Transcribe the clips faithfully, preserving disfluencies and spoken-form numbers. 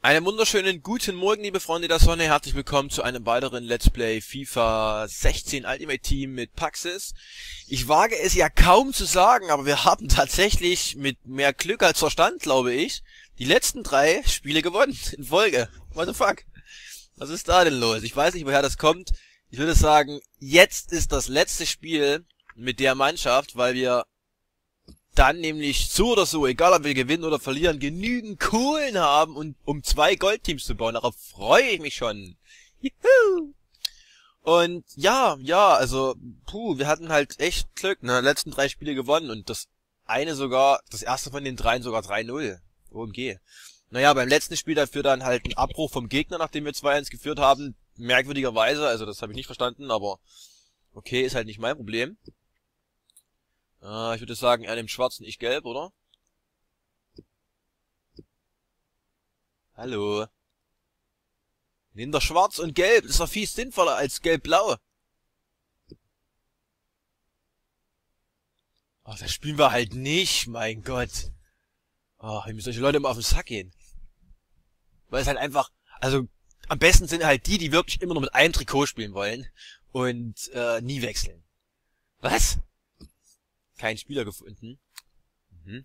Einen wunderschönen guten Morgen, liebe Freunde der Sonne. Herzlich willkommen zu einem weiteren Let's Play FIFA sechzehn Ultimate Team mit Paxis. Ich wage es ja kaum zu sagen, aber wir haben tatsächlich mit mehr Glück als Verstand, glaube ich, die letzten drei Spiele gewonnen in Folge. What the fuck? Was ist da denn los? Ich weiß nicht, woher das kommt. Ich würde sagen, jetzt ist das letzte Spiel mit der Mannschaft, weil wir dann nämlich so oder so, egal ob wir gewinnen oder verlieren, genügend Kohlen haben, und um zwei Goldteams zu bauen. Darauf freue ich mich schon. Juhu! Und ja, ja, also, puh, wir hatten halt echt Glück, ne, letzten drei Spiele gewonnen und das eine sogar, das erste von den dreien sogar drei null. O M G. Naja, beim letzten Spiel dafür dann halt ein Abbruch vom Gegner, nachdem wir zwei eins geführt haben. Merkwürdigerweise, also das habe ich nicht verstanden, aber okay, ist halt nicht mein Problem. Ah, ich würde sagen, er nimmt schwarz und ich gelb, oder? Hallo. Nimm doch schwarz und gelb. Das ist doch viel sinnvoller als gelb-blau. Ach, das spielen wir halt nicht, mein Gott. Ach, wie müssen solche Leute immer auf den Sack gehen. Weil es halt einfach, also am besten sind halt die, die wirklich immer nur mit einem Trikot spielen wollen und äh, nie wechseln. Was? Kein Spieler gefunden. Mhm.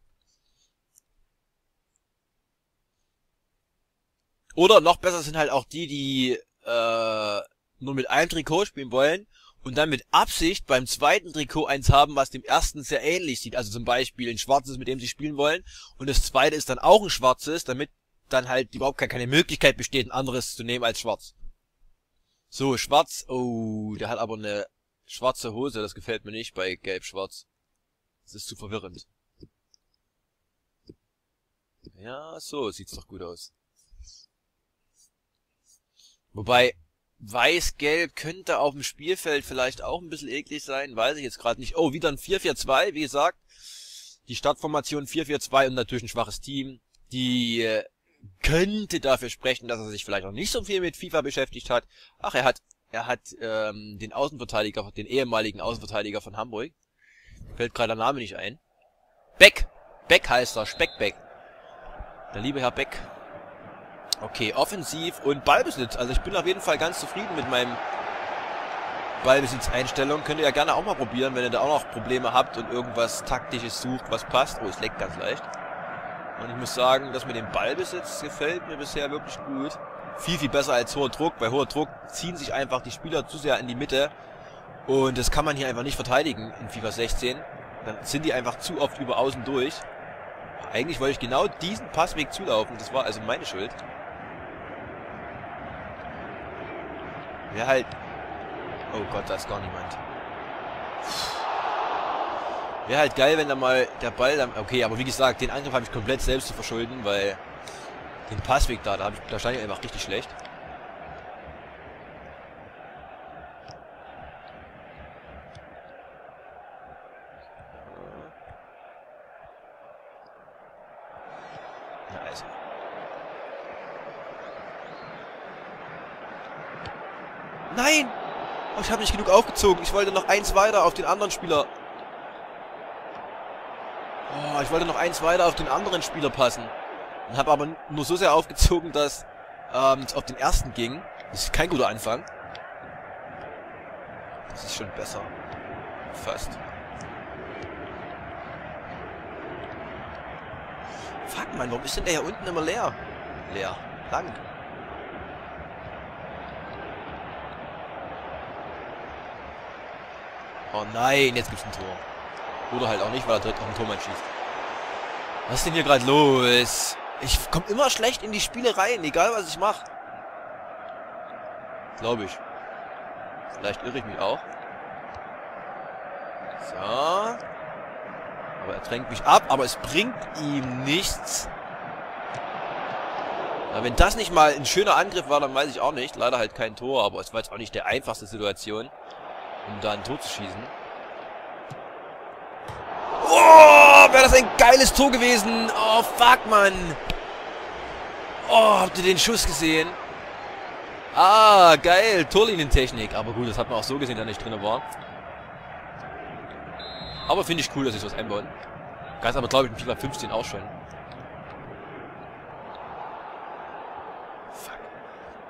Oder noch besser sind halt auch die, die äh, nur mit einem Trikot spielen wollen und dann mit Absicht beim zweiten Trikot eins haben, was dem ersten sehr ähnlich sieht. Also zum Beispiel ein schwarzes, mit dem sie spielen wollen, und das zweite ist dann auch ein schwarzes, damit dann halt überhaupt keine Möglichkeit besteht, ein anderes zu nehmen als schwarz. So, schwarz. Oh, der hat aber eine schwarze Hose, das gefällt mir nicht bei gelb-schwarz. Das ist zu verwirrend. Ja, so sieht's doch gut aus. Wobei, weiß-gelb könnte auf dem Spielfeld vielleicht auch ein bisschen eklig sein, weiß ich jetzt gerade nicht. Oh, wieder ein vier vier zwei, wie gesagt. Die Startformation vier vier zwei und natürlich ein schwaches Team. Die äh, könnte dafür sprechen, dass er sich vielleicht noch nicht so viel mit FIFA beschäftigt hat. Ach, er hat er hat ähm, den Außenverteidiger, den ehemaligen Außenverteidiger von Hamburg. Fällt gerade der Name nicht ein. Beck. Beck heißt er. Speckbeck. Der liebe Herr Beck. Okay, offensiv und Ballbesitz. Also ich bin auf jeden Fall ganz zufrieden mit meinem Ballbesitzeinstellung. Könnt ihr ja gerne auch mal probieren, wenn ihr da auch noch Probleme habt und irgendwas Taktisches sucht, was passt. Oh, es leckt ganz leicht. Und ich muss sagen, das mit dem Ballbesitz gefällt mir bisher wirklich gut. Viel, viel besser als hoher Druck. Bei hoher Druck ziehen sich einfach die Spieler zu sehr in die Mitte. Und das kann man hier einfach nicht verteidigen in FIFA sechzehn. Dann sind die einfach zu oft über außen durch. Eigentlich wollte ich genau diesen Passweg zulaufen. Das war also meine Schuld. Wäre halt... Oh Gott, da ist gar niemand. Wäre halt geil, wenn da mal der Ball... Dann... Okay, aber wie gesagt, den Angriff habe ich komplett selbst zu verschulden, weil... Den Passweg da, da, hab ich, da stand ich einfach richtig schlecht. Also. Nein! Oh, ich habe nicht genug aufgezogen. Ich wollte noch eins weiter auf den anderen Spieler. Oh, ich wollte noch eins weiter auf den anderen Spieler passen. Und habe aber nur so sehr aufgezogen, dass ähm, es auf den ersten ging. Das ist kein guter Anfang. Das ist schon besser. Fast. Fuck, Mann, warum ist denn der hier unten immer leer? Leer. Lang. Oh nein, jetzt gibt's ein Tor. Oder halt auch nicht, weil er direkt auf den Tormann schießt. Was ist denn hier gerade los? Ich komme immer schlecht in die Spiele rein, egal was ich mache. Glaube ich. Vielleicht irre ich mich auch. So. Aber er drängt mich ab, aber es bringt ihm nichts. Na, wenn das nicht mal ein schöner Angriff war, dann weiß ich auch nicht. Leider halt kein Tor, aber es war jetzt auch nicht der einfachste Situation, um da ein Tor zu schießen. Oh, wäre das ein geiles Tor gewesen. Oh, fuck, Mann. Oh, habt ihr den Schuss gesehen? Ah, geil. Torlinientechnik. Aber gut, das hat man auch so gesehen, dass nicht drin war. Aber finde ich cool, dass sie sowas einbauen. Ganz aber, glaube ich, in FIFA fünfzehn auch schon.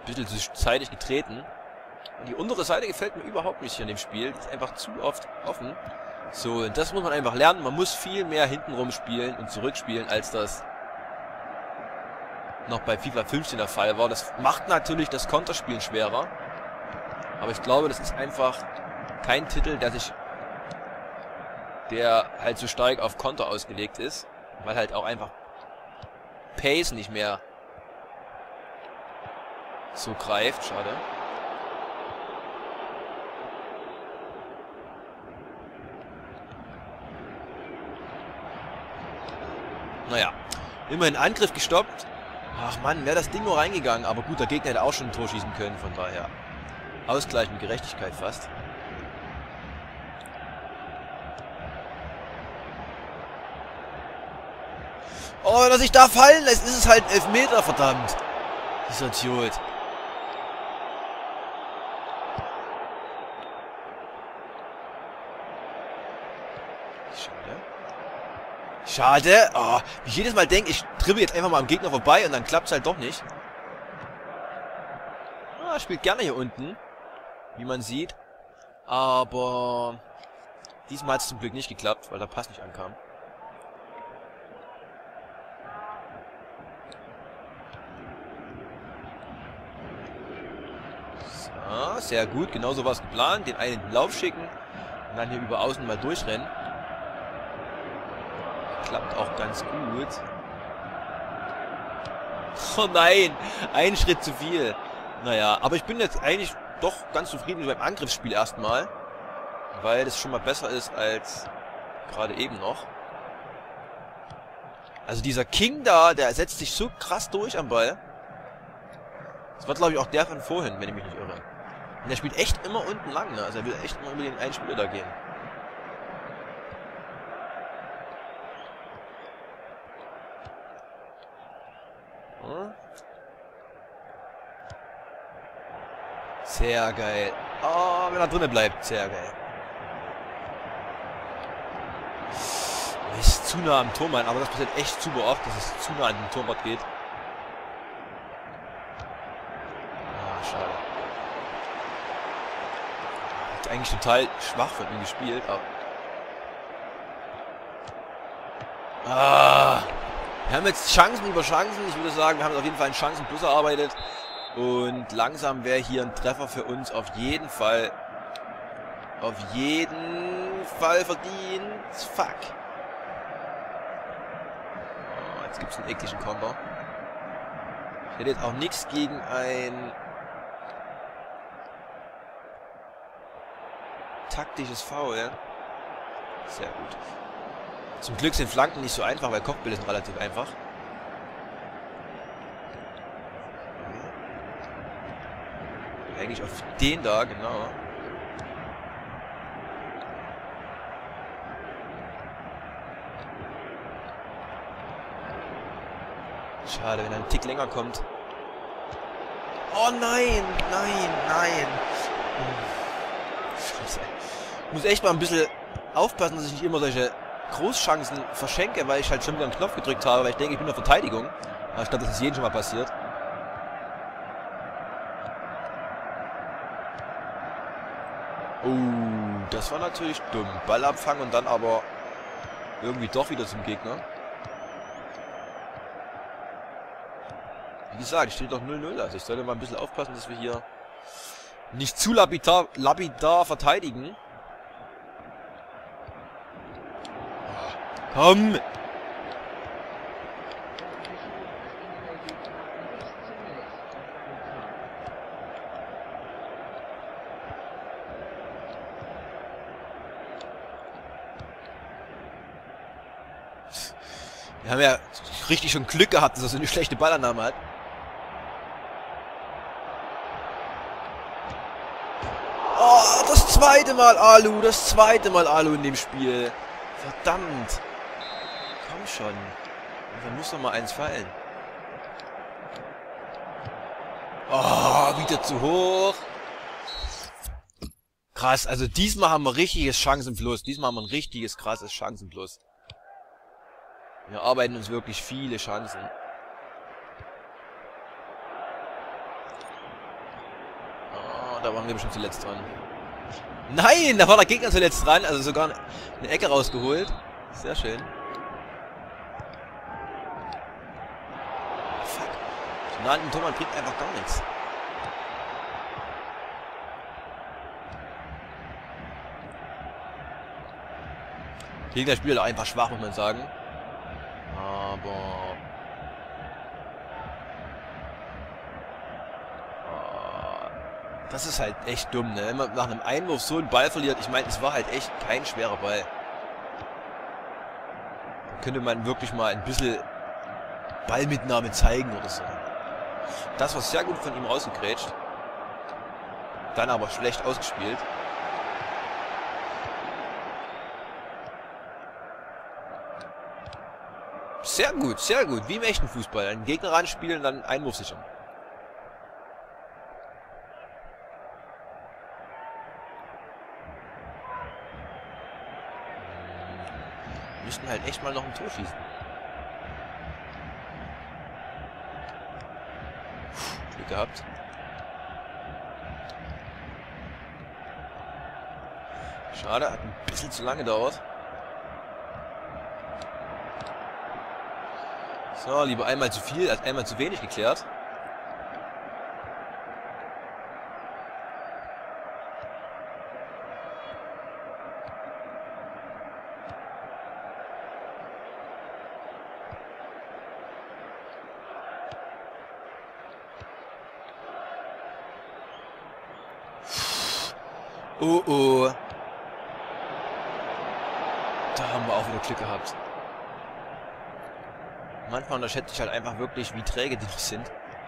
Ein bisschen zu zeitig getreten. Und die untere Seite gefällt mir überhaupt nicht hier in dem Spiel. Die ist einfach zu oft offen. So, und das muss man einfach lernen. Man muss viel mehr hintenrum spielen und zurückspielen, als das noch bei FIFA fünfzehn der Fall war. Das macht natürlich das Konterspielen schwerer. Aber ich glaube, das ist einfach kein Titel, der sich, der halt so stark auf Konter ausgelegt ist. Weil halt auch einfach Pace nicht mehr so greift. Schade. Naja, immerhin Angriff gestoppt. Ach Mann, wäre das Ding nur reingegangen. Aber gut, der Gegner hätte auch schon ein Tor schießen können, von daher. Ausgleich mit Gerechtigkeit fast. Oh, dass ich da fallen lässt, ist es halt ein Elfmeter, verdammt. Dieser Idiot. Schade. Schade. Oh, wie ich jedes Mal denke, ich dribbel jetzt einfach mal am Gegner vorbei und dann klappt es halt doch nicht. Ah, spielt gerne hier unten, wie man sieht. Aber diesmal hat es zum Glück nicht geklappt, weil der Pass nicht ankam. So, sehr gut. Genauso war es geplant. Den einen in den Lauf schicken und dann hier über außen mal durchrennen. Klappt auch ganz gut. Oh nein, ein Schritt zu viel. Naja, aber ich bin jetzt eigentlich doch ganz zufrieden mit meinem Angriffsspiel erstmal. Weil das schon mal besser ist als gerade eben noch. Also dieser King da, der setzt sich so krass durch am Ball. Das war, glaube ich, auch der von vorhin, wenn ich mich nicht irre. Und der spielt echt immer unten lang, ne? Also er will echt immer über den einen Spieler da gehen. Hm? Sehr geil. Oh, wenn er drinnen bleibt. Sehr geil. Er ist zu nah am Tormann, aber das passiert echt super oft, dass es zu nah an den Torwart geht. Ah, schade. Hat eigentlich total schwach von ihm gespielt, aber... Ah! Wir haben jetzt Chancen über Chancen. Ich würde sagen, wir haben auf jeden Fall einen Chancenplus erarbeitet. Und langsam wäre hier ein Treffer für uns auf jeden Fall, auf jeden Fall verdient. Fuck. Oh, jetzt gibt es einen ekligen Konter. Ich hätte jetzt auch nichts gegen ein taktisches Foul. Sehr gut. Zum Glück sind Flanken nicht so einfach, weil Kopfbälle sind relativ einfach. Eigentlich auf den da, genau. Schade, wenn er einen Tick länger kommt. Oh nein, nein, nein. Scheiße. Ich muss echt mal ein bisschen aufpassen, dass ich nicht immer solche Großchancen verschenke, weil ich halt schon wieder einen Knopf gedrückt habe, weil ich denke, ich bin in der Verteidigung. Aber ich glaube, das ist jedem schon mal passiert. Oh, das war natürlich dumm. Ballabfang und dann aber irgendwie doch wieder zum Gegner. Wie gesagt, ich stehe doch null null. Also ich sollte mal ein bisschen aufpassen, dass wir hier nicht zu lapidar, lapidar verteidigen. Komm! Wir haben ja richtig schon Glück gehabt, dass er so eine schlechte Ballannahme hat. Oh, das zweite Mal Alu, das zweite Mal Alu in dem Spiel. Verdammt. Komm schon. Da muss doch mal eins fallen. Oh, wieder zu hoch. Krass, also diesmal haben wir richtiges Chancenplus. Diesmal haben wir ein richtiges, krasses Chancenplus. Wir arbeiten uns wirklich viele Chancen. Da waren wir bestimmt zuletzt dran. Nein, da war der Gegner zuletzt dran. Also sogar eine Ecke rausgeholt. Sehr schön. Fuck. So nah an den Tormann bringt einfach gar nichts. Der Gegner spielt einfach schwach, muss man sagen. Aber... Das ist halt echt dumm, ne? Wenn man nach einem Einwurf so einen Ball verliert. Ich meine, es war halt echt kein schwerer Ball. Da könnte man wirklich mal ein bisschen Ballmitnahme zeigen oder so. Das war sehr gut von ihm rausgegrätscht. Dann aber schlecht ausgespielt. Sehr gut, sehr gut. Wie im echten Fußball. Einen Gegner ranspielen, dann Einwurf sichern. Wir müssten halt echt mal noch ein Tor schießen. Puh, Glück gehabt. Schade, hat ein bisschen zu lange gedauert. So, lieber einmal zu viel als einmal zu wenig geklärt. Oh oh. Da haben wir auch wieder Glück gehabt. Manchmal unterschätze ich halt einfach wirklich, wie träge die sind.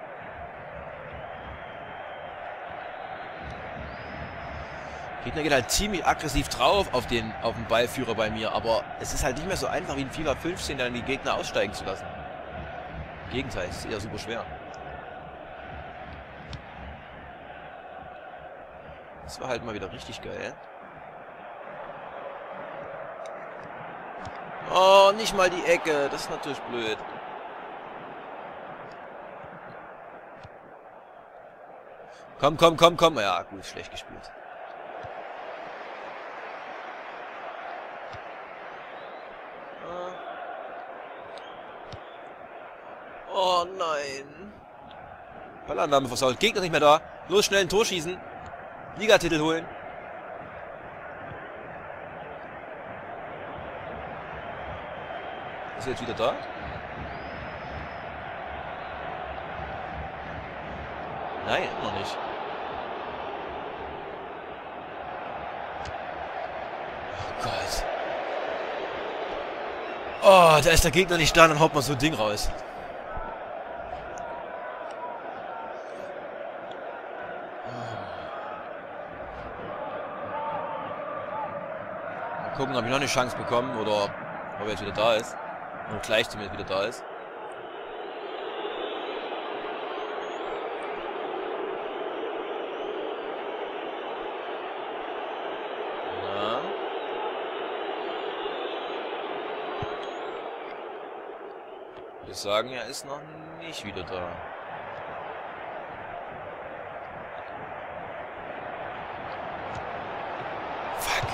Gegner geht halt ziemlich aggressiv drauf auf den, auf den Ballführer bei mir, aber es ist halt nicht mehr so einfach wie in FIFA fünfzehn, dann die Gegner aussteigen zu lassen. Im Gegenteil, es ist eher super schwer. Das war halt mal wieder richtig geil. Oh, nicht mal die Ecke. Das ist natürlich blöd. Komm, komm, komm, komm. Ja, gut, schlecht gespielt. Oh nein. Ballannahme versaut. Gegner nicht mehr da. Los, schnell ein Tor schießen. Ligatitel holen. Ist er jetzt wieder da? Nein, noch nicht. Oh Gott. Oh, da ist der Gegner nicht da, dann haut man so ein Ding raus. Mal gucken, ob ich noch eine Chance bekomme oder ob er jetzt wieder da ist. Und gleich zumindest wieder da ist. Ja. Wir sagen, er ist noch nicht wieder da. Fuck.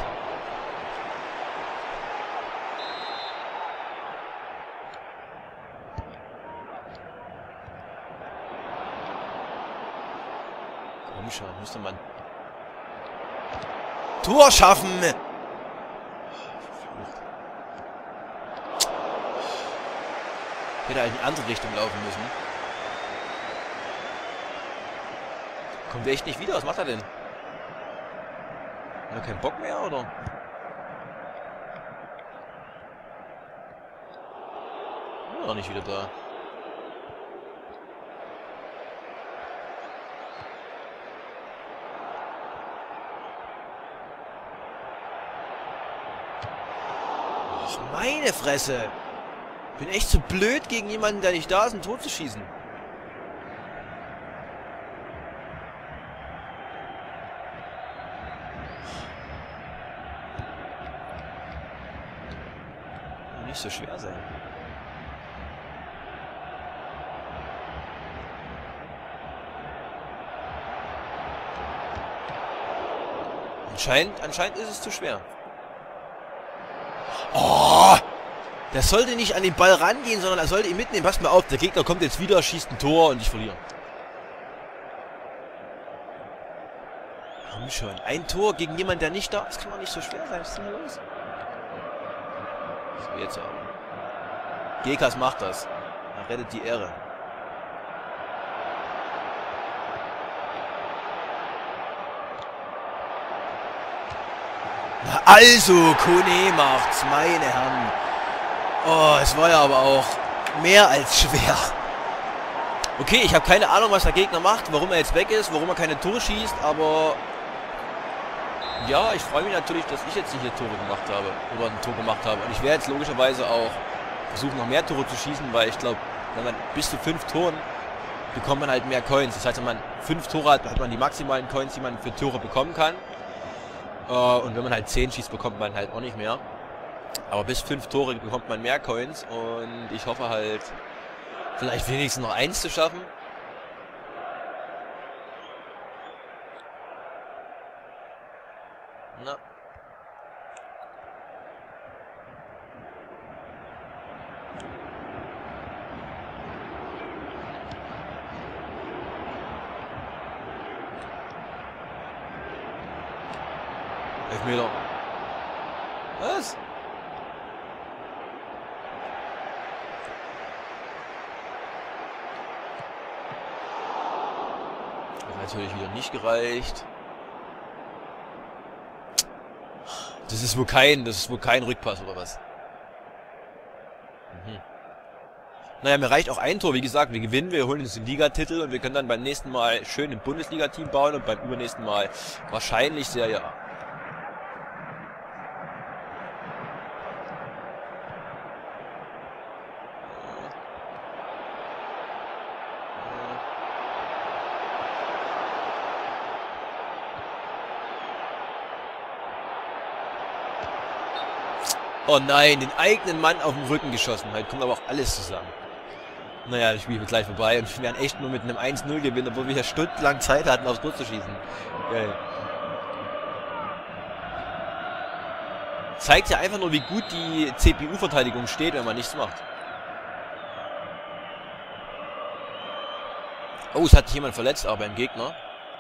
Komm schon, müsste man Tor schaffen. Hätte halt in die andere Richtung laufen müssen. Kommt er echt nicht wieder? Was macht er denn? Hat er keinen Bock mehr, oder? Ist noch nicht wieder da. Ach, meine Fresse! Bin echt zu blöd, gegen jemanden, der nicht da ist, ein Tor zu schießen. Kann nicht so schwer sein. Anscheinend, anscheinend ist es zu schwer. Oh! Der sollte nicht an den Ball rangehen, sondern er sollte ihn mitnehmen. Pass mal auf, der Gegner kommt jetzt wieder, schießt ein Tor und ich verliere. Komm schon. Ein Tor gegen jemanden, der nicht da ist. Das kann doch nicht so schwer sein. Was ist denn hier los? So, jetzt aber. Gekas macht das. Er rettet die Ehre. Na also, Kone macht's, meine Herren. Oh, es war ja aber auch mehr als schwer. Okay, ich habe keine Ahnung, was der Gegner macht, warum er jetzt weg ist, warum er keine Tore schießt, aber ja, ich freue mich natürlich, dass ich jetzt hier Tore gemacht habe, oder ein Tor gemacht habe. Und ich werde jetzt logischerweise auch versuchen, noch mehr Tore zu schießen, weil ich glaube, wenn man bis zu fünf Toren bekommt man halt mehr Coins. Das heißt, wenn man fünf Tore hat, hat man die maximalen Coins, die man für Tore bekommen kann. Und wenn man halt zehn schießt, bekommt man halt auch nicht mehr. Aber bis fünf Tore bekommt man mehr Coins und ich hoffe halt, vielleicht wenigstens noch eins zu schaffen. Na. Elfmeter. Was? Hat natürlich wieder nicht gereicht. Das ist wohl kein, das ist wohl kein Rückpass oder was? Mhm. Naja, mir reicht auch ein Tor. Wie gesagt, wir gewinnen, wir holen uns den Ligatitel und wir können dann beim nächsten Mal schön ein Bundesliga-Team bauen und beim übernächsten Mal wahrscheinlich Serie A. Oh nein, den eigenen Mann auf den Rücken geschossen. Halt kommt aber auch alles zusammen. Naja, das Spiel wird gleich vorbei und wir werden echt nur mit einem eins null gewinnen, obwohl wir ja stundenlang Zeit hatten, aufs Tor zu schießen. Geil. Zeigt ja einfach nur, wie gut die C P U-Verteidigung steht, wenn man nichts macht. Oh, es hat sich jemand verletzt, aber beim Gegner.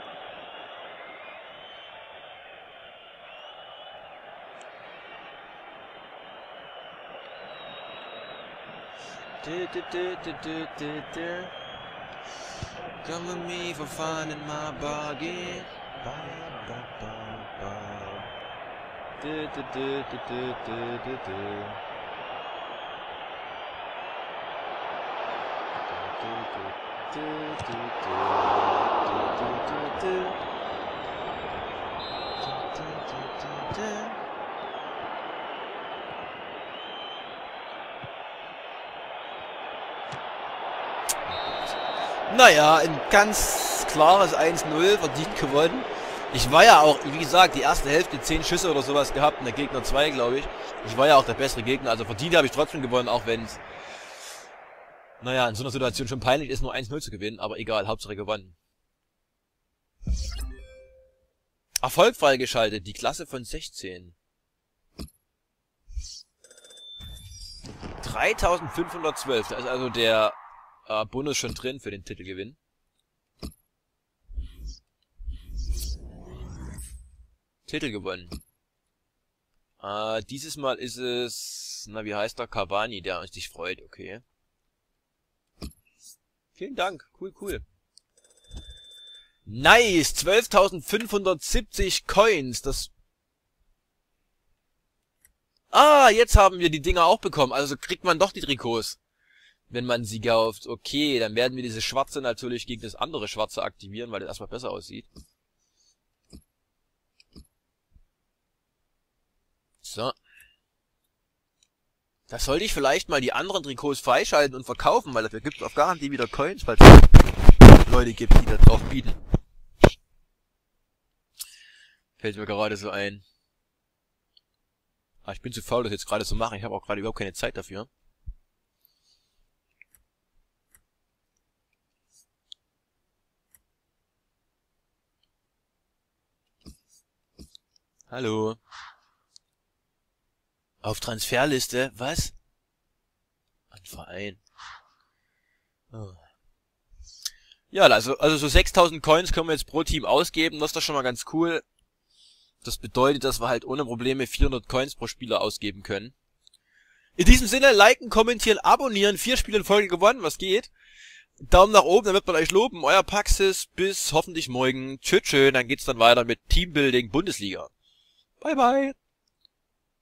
Du, du, du, du, du, du, du. Come with me for fun in my bargain. Ba, ba, ba, ba. Du, du, du, du, du, du, du, du. Du, du, du, du, du, du, du, du. Du, du, du, du, du. Naja, ein ganz klares eins null, verdient gewonnen. Ich war ja auch, wie gesagt, die erste Hälfte zehn Schüsse oder sowas gehabt und der Gegner zwei, glaube ich. Ich war ja auch der bessere Gegner, also verdient habe ich trotzdem gewonnen, auch wenn es, naja, in so einer Situation schon peinlich ist, nur eins null zu gewinnen, aber egal, Hauptsache gewonnen. Erfolg freigeschaltet, die Klasse von sechzehn. dreitausendfünfhundertzwölf, da ist also der äh, Bonus schon drin für den Titelgewinn. Titel gewonnen. Äh, dieses Mal ist es, na wie heißt der, Cavani, der uns sich freut, okay. Vielen Dank, cool, cool. Nice, zwölftausendfünfhundertsiebzig Coins, das... Ah, jetzt haben wir die Dinger auch bekommen, also kriegt man doch die Trikots, wenn man sie kauft. Okay, dann werden wir diese schwarze natürlich gegen das andere schwarze aktivieren, weil das erstmal besser aussieht. So. Da sollte ich vielleicht mal die anderen Trikots freischalten und verkaufen, weil dafür gibt es auf Garantie wieder Coins, falls es Leute gibt, die da drauf bieten. Fällt mir gerade so ein. Ah, ich bin zu faul, das jetzt gerade zu machen. Ich habe auch gerade überhaupt keine Zeit dafür. Hallo. Auf Transferliste? Was? Ein Verein. Oh. Ja, also, also so sechstausend Coins können wir jetzt pro Team ausgeben. Das ist doch schon mal ganz cool. Das bedeutet, dass wir halt ohne Probleme vierhundert Coins pro Spieler ausgeben können. In diesem Sinne, liken, kommentieren, abonnieren. Vier Spiele in Folge gewonnen, was geht? Daumen nach oben, dann wird man euch loben. Euer Paxis, bis hoffentlich morgen. Tschüss, tschüss, dann geht's dann weiter mit Teambuilding Bundesliga. Bye, bye.